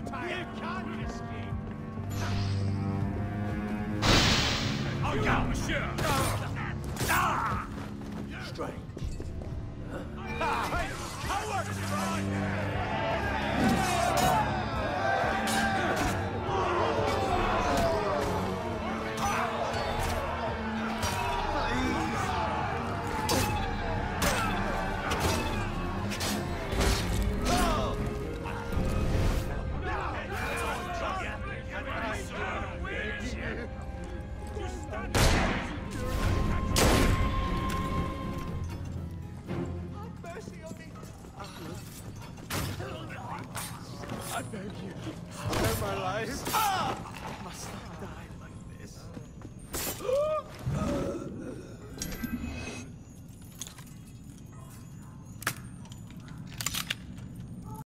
time. You can't escape. Oh, yeah, monsieur. Strange. I beg you, spare my life. I must not die.